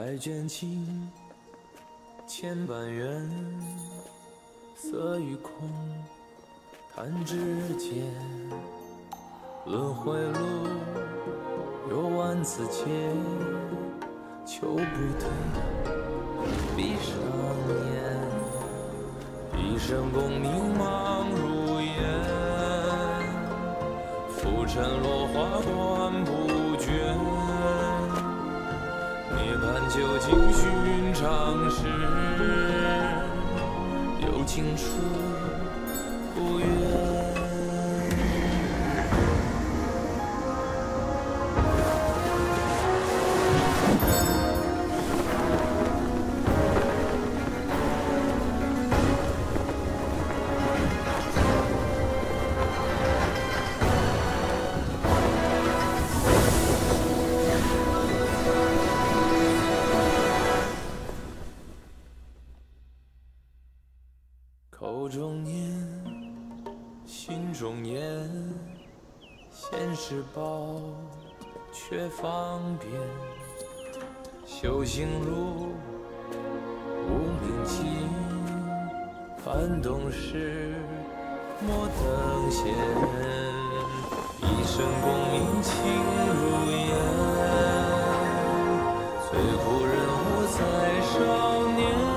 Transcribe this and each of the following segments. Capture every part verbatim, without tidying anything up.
再卷起千般缘，色与空，弹指间，轮回路有万次劫，求不退，闭上眼，一生功名忙如烟，浮沉落花断不绝。 涅槃究竟寻常事，有情处不远。口中念，心中言，现世报，却方便。修行路，无名情，幡动时，莫等闲。一生功名情如烟，最苦人物在少年。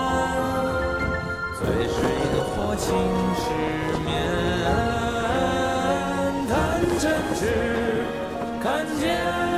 最是萤火情失眠，弹真只看见。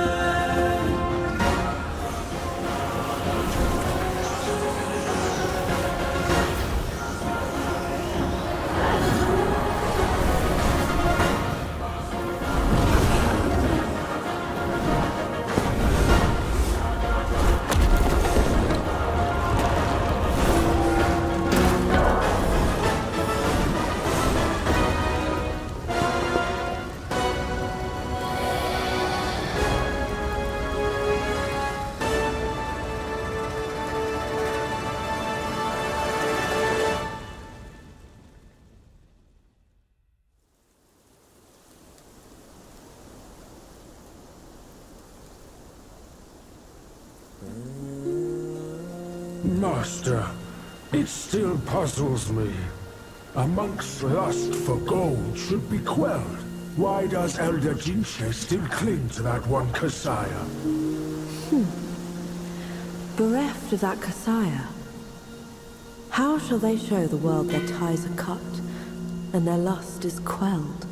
Master, it still puzzles me. A monk's lust for gold should be quelled. Why does Elder Jinche still cling to that one Kasaya? Hmm. Bereft of that Kasaya, how shall they show the world their ties are cut and their lust is quelled?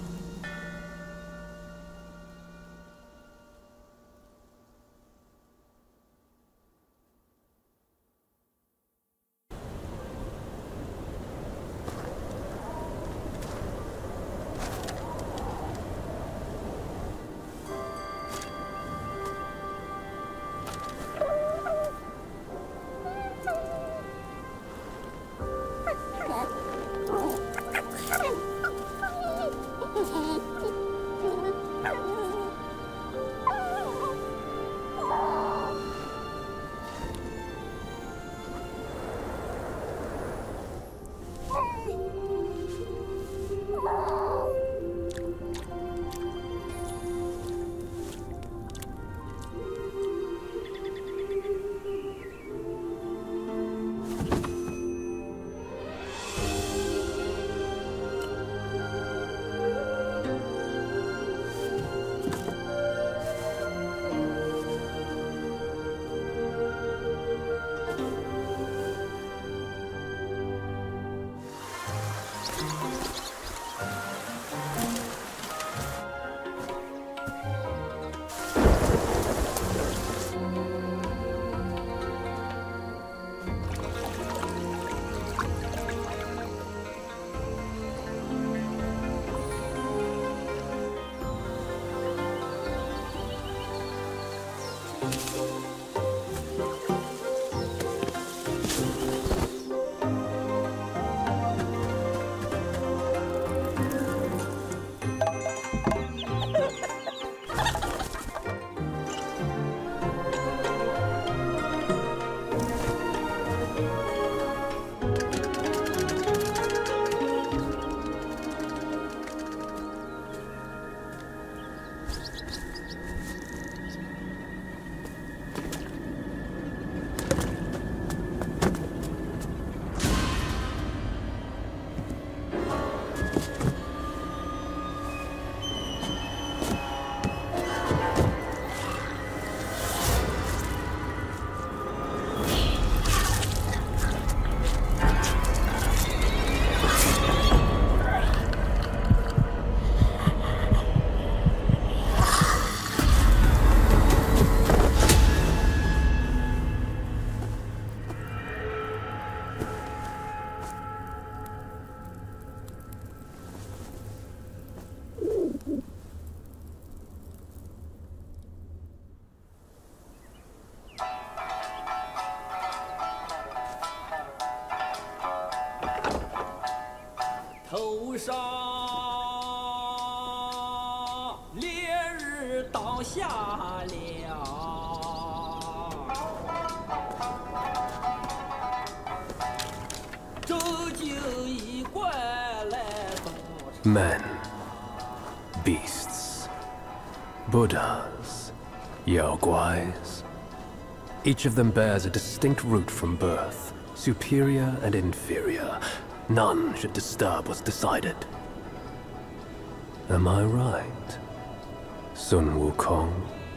头上烈日倒下了，这就一怪来多少 Men, beasts, Buddhas, Yaoguais. Each of them bears a distinct root from birth, superior and inferior. None should disturb what's decided. Am I right, Sun Wukong?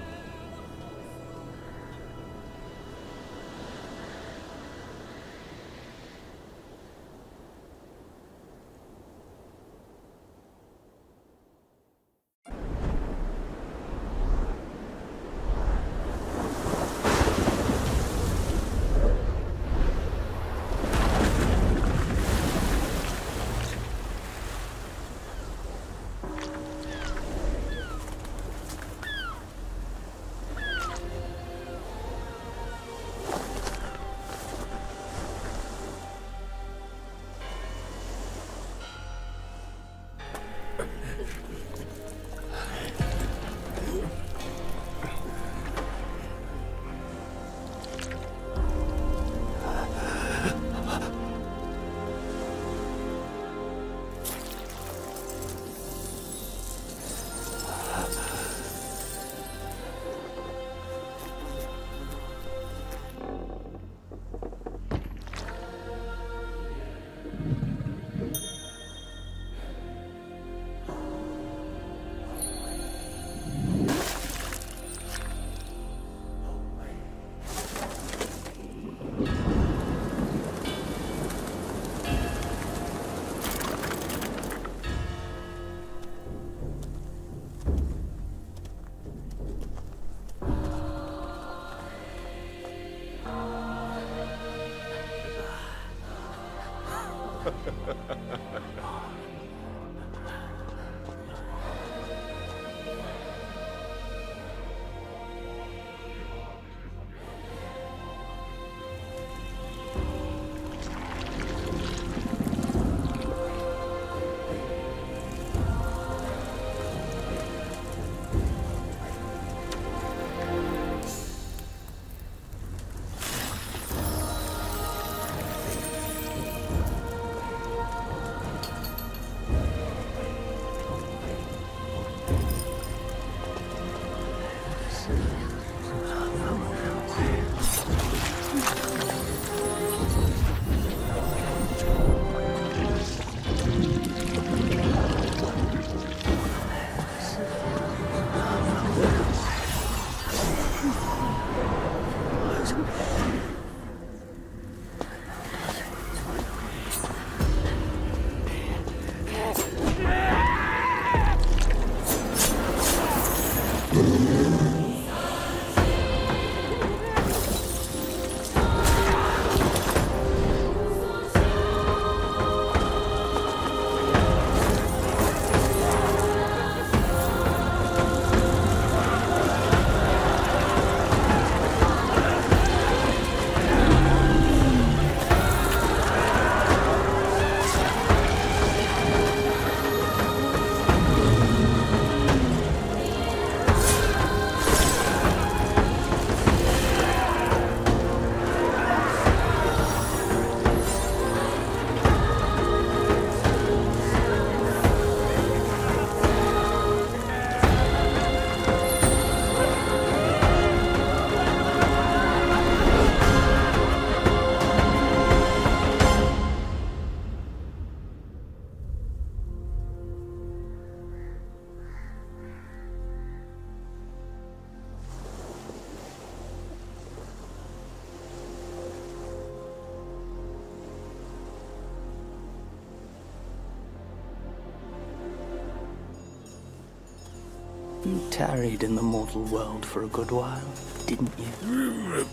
You tarried in the mortal world for a good while, didn't you?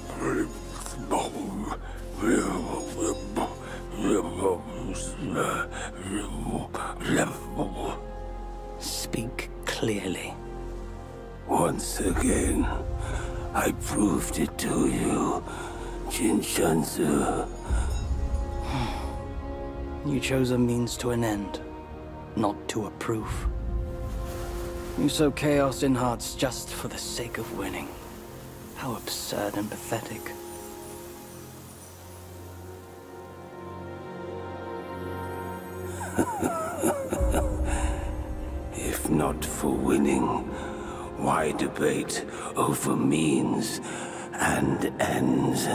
Speak clearly. Once again, I proved it to you, Jin Shanzi. You chose a means to an end. not to approve. You sow chaos in hearts just for the sake of winning. How absurd and pathetic. If not for winning, why debate over means and ends?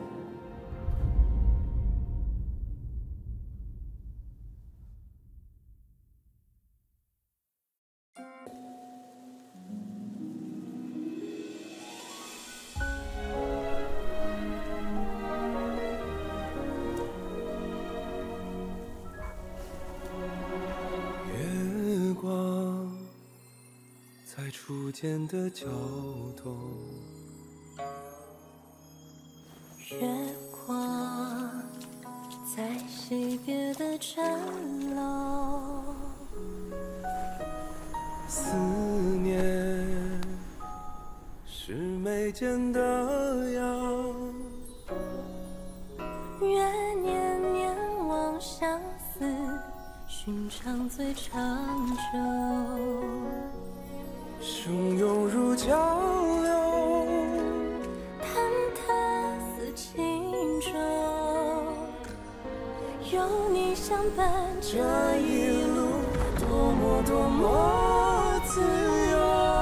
初见的交通， 月光在惜别的城楼， 思念是眉间的阳， 愿年年望相思，寻常最长久。 汹涌如江流， 忐忑似轻舟，有你相伴，这一路多么多么自由。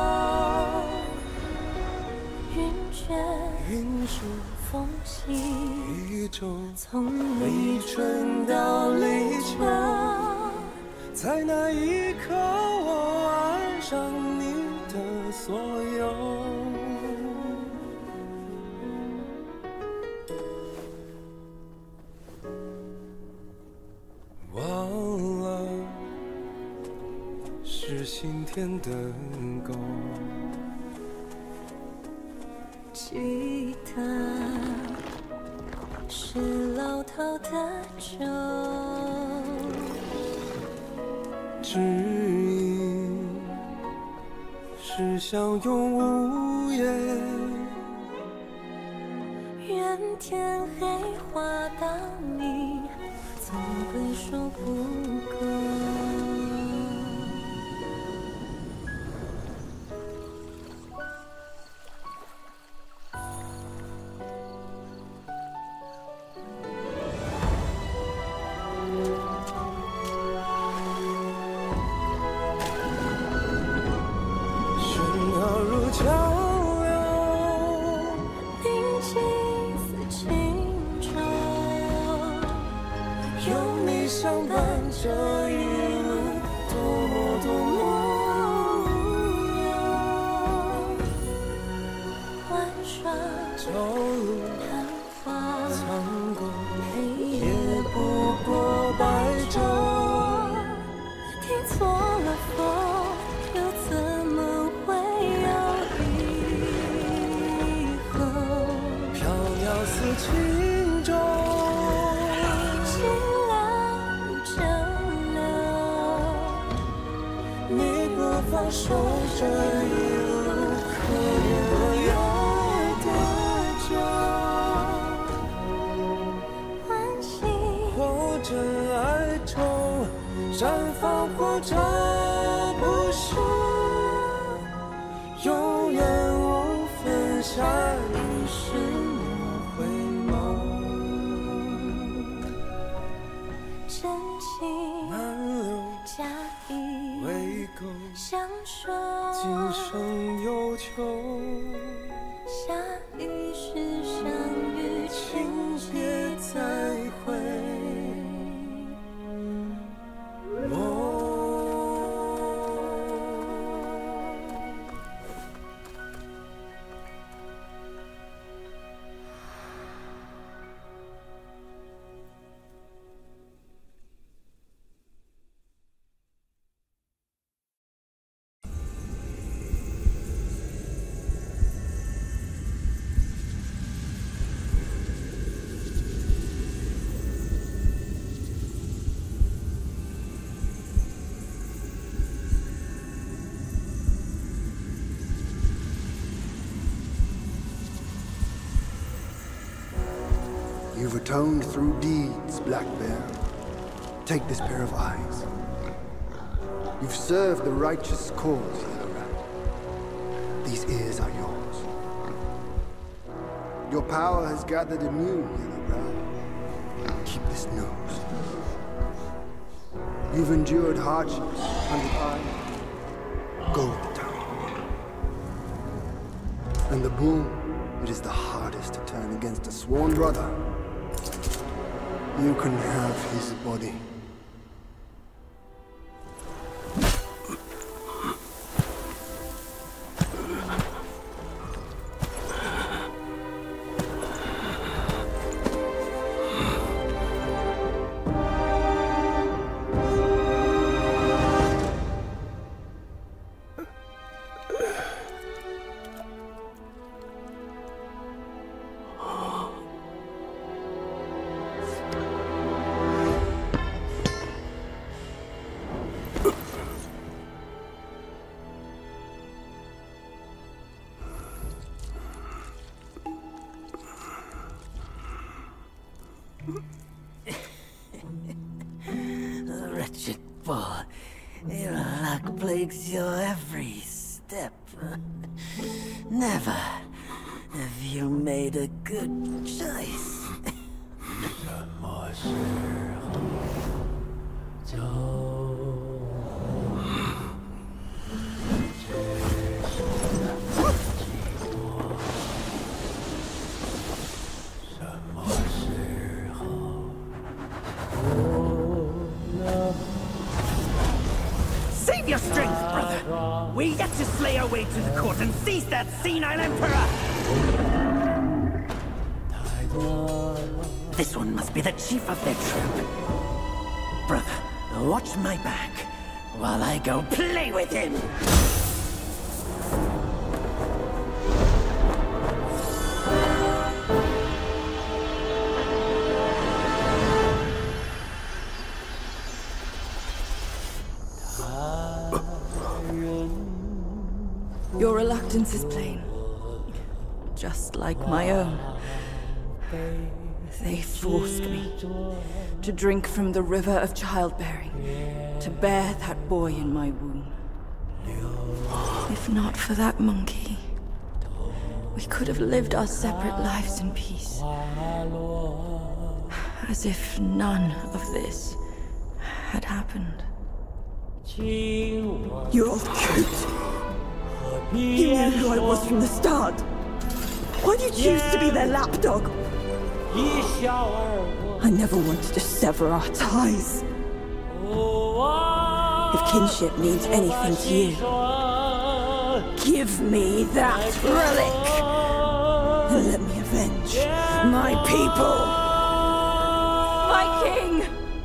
云卷云舒风起， 一周， 从立春到立秋， 在那一刻我爱上你的所有。忘了是心田的沟， 记得是老套的酒， 知音是相拥无言， 愿天黑花当你总会说不够。 江流， 宁静似轻舟，有你相伴，这一路多么多么无忧。晚霜朝露昙花苍过， 黑也夜不过白昼。 听错了风，又怎么会有以后？ 飘渺似轻舟， 清凉如蒸馏， 你不放手，这一路可怜了要多久？ 欢喜或者哀愁，绽放或者不朽，永远无分下一世莫回眸。 真情难留假意未够， 相守， 今生有求， 下一世相遇，情节再会。 You've atoned through deeds, Black Bear. Take this pair of eyes. You've served the righteous cause, Yellow Rat. These ears are yours. Your power has gathered anew, Yellow Rat. Keep this nose. You've endured hardships under eye. Go with the tongue. And the bull, it is the hardest to turn against a sworn brother. You can have his body. Wretched bull, your luck plagues your every step. Never have you made a good choice. Save your strength, brother! We're yet to slay our way to the court and seize that senile emperor! This one must be the chief of their troop. Brother, watch my back while I go play with him! Your reluctance is plain. Just like my own. They forced me to drink from the river of childbearing, to bear that boy in my womb. If not for that monkey, we could have lived our separate lives in peace. As if none of this had happened. You old coot! You knew who I was from the start! Why do you choose to be their lapdog? I never wanted to sever our ties. If kinship means anything to you, give me that relic! And let me avenge my people! My king!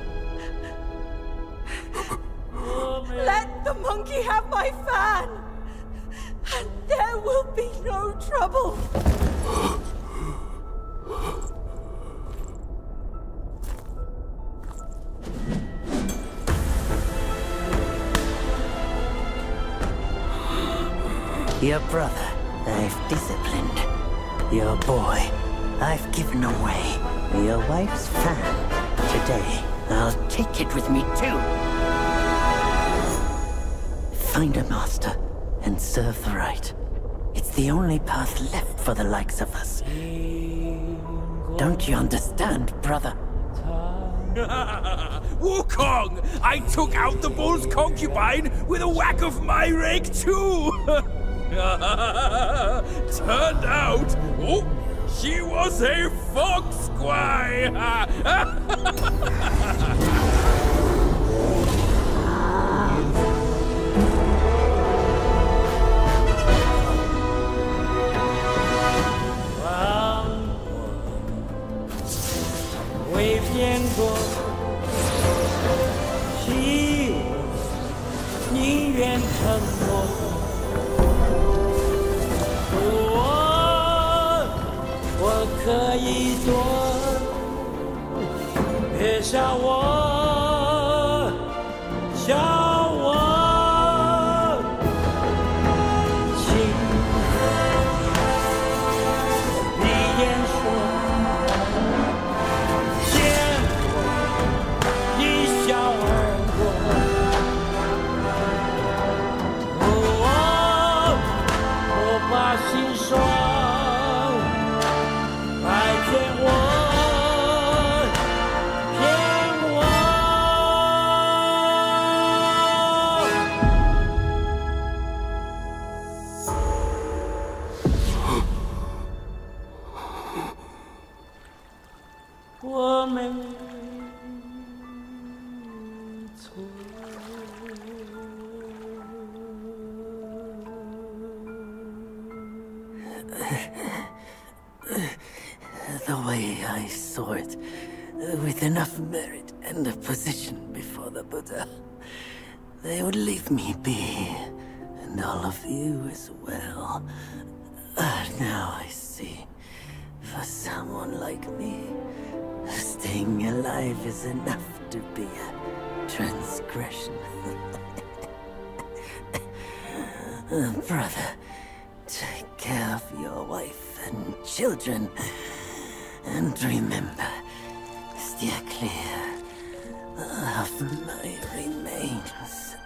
Let the monkey have my fan! And there will be no trouble! Your brother, I've disciplined. Your boy, I've given away. Your wife's fan. Today, I'll take it with me too. Find a master and serve the right. It's the only path left for the likes of us. Don't you understand, brother? Wukong! I took out the bull's concubine with a whack of my rake too! Turned out, oh, she was a fox squire! The way I saw it, with enough merit and a position before the Buddha, they would leave me be, and all of you as well. Uh, now I see, for someone like me, staying alive is enough to be a transgression. uh, brother, take care of your wife and children, and remember, steer clear of my remains.